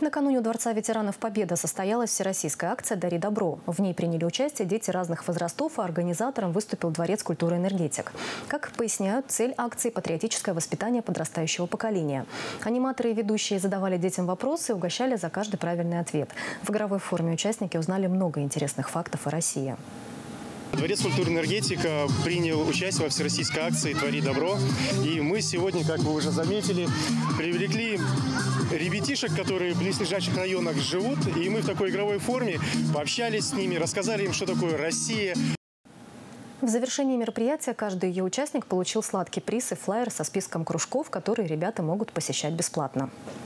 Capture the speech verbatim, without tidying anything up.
накануне у Дворца ветеранов Победа состоялась всероссийская акция «Дари добро». В ней приняли участие дети разных возрастов, а организатором выступил Дворец культуры «Энергетик». Как поясняют, цель акции – патриотическое воспитание подрастающего поколения. Аниматоры и ведущие задавали детям вопросы и угощали за каждый правильный ответ. В игровой форме участники узнали много интересных фактов о России. Дворец культуры «Энергетика» принял участие во всероссийской акции «Твори добро». И мы сегодня, как вы уже заметили, привлекли ребятишек, которые в близлежащих районах живут. И мы в такой игровой форме пообщались с ними, рассказали им, что такое Россия. В завершении мероприятия каждый ее участник получил сладкий приз и флаер со списком кружков, которые ребята могут посещать бесплатно.